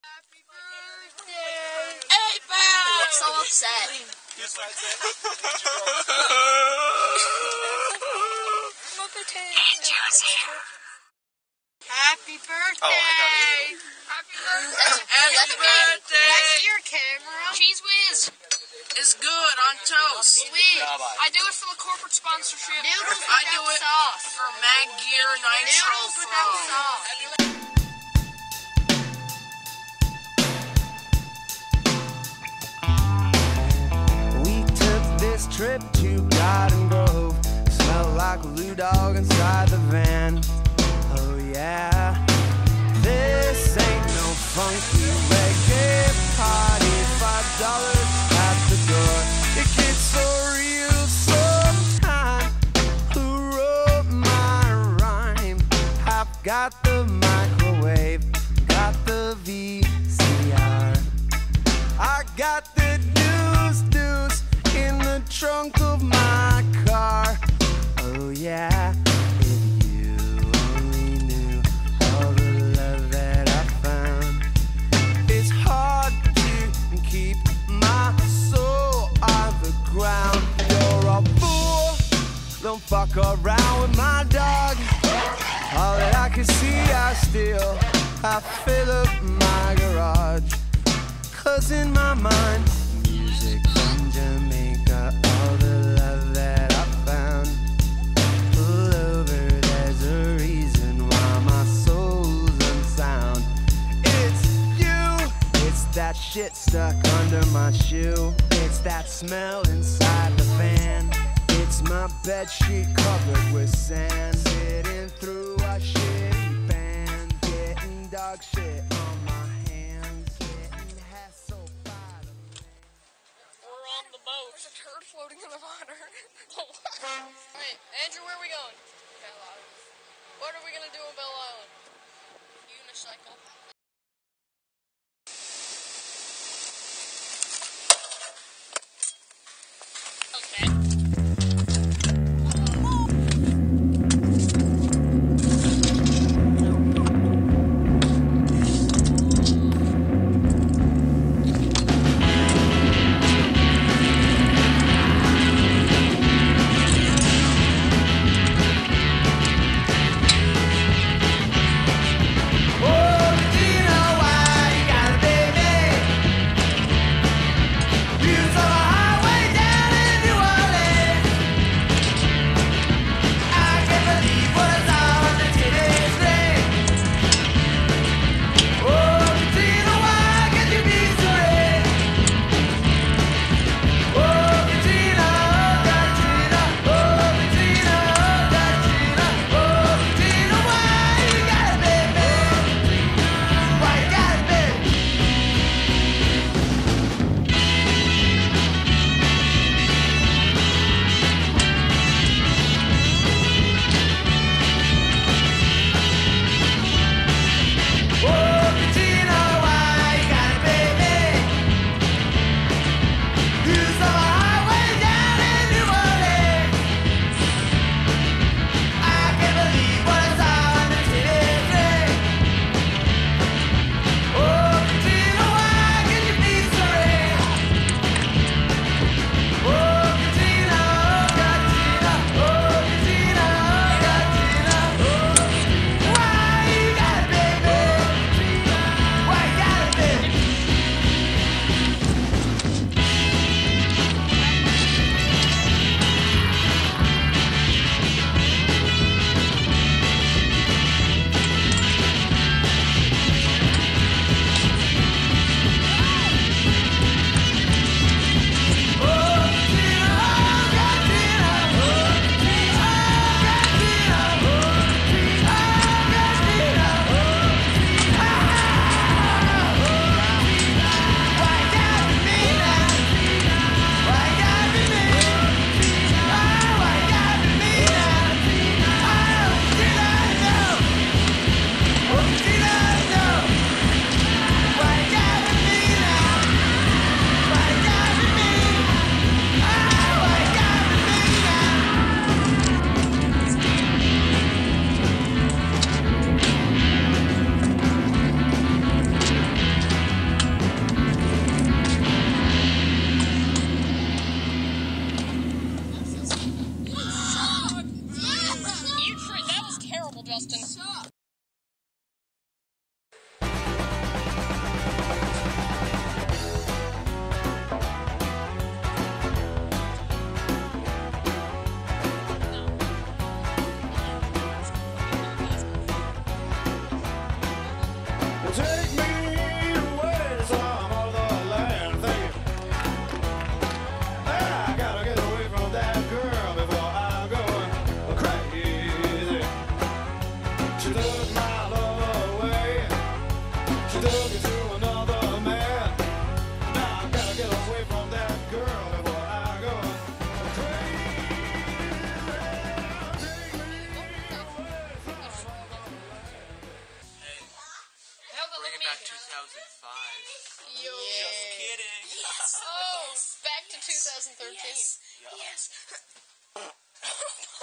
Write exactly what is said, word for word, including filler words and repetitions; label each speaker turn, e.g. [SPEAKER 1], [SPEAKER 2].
[SPEAKER 1] Happy birthday! Hey, Bob! I'm so upset. Happy birthday! Happy birthday! Happy birthday! That's your camera. Cheese Whiz is good on toast. Sweet. I do it for the corporate sponsorship. Noodles I do it sauce. For Mag Gear Nitro Noodles without sauce.
[SPEAKER 2] Trip to Garden Grove, smell like a blue dog inside the van. Oh yeah, this ain't no funky reggae party. Five dollars at the door. It gets so real sometimes. Who wrote my rhyme? I've got the microwave, got the V C R, I got the deuce deuce in the trunk of my car. Oh yeah, if you only knew all the love that I found. It's hard to keep my soul on the ground. You're a fool, don't fuck around with my dog. All that I can see I steal, I fill up my garage. Cause in my mind, music from Jamaica, all the love that I found. Pull over, there's a reason why my soul's unsound. It's you, it's that shit stuck under my shoe. It's that smell inside the fan. It's my bedsheet covered with sand. Sitting through a shitty band, getting dog shit on my hands. Getting hassled by the man.
[SPEAKER 1] We're on the boat. There's a turd floating in the water. Alright, Andrew, where are we going? Bell Island. What are we going to do on Bell Island? Unicycle. Okay.
[SPEAKER 3] five.
[SPEAKER 1] Yo.
[SPEAKER 3] Just kidding.
[SPEAKER 1] Yes. Oh, back to two thousand thirteen.
[SPEAKER 4] Yes. Yes.